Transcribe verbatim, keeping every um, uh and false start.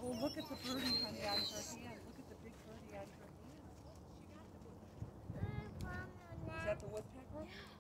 Well, look at the birdie, honey, on her hand. Look at the big birdie on her hand. Is that the woodpecker? Yeah.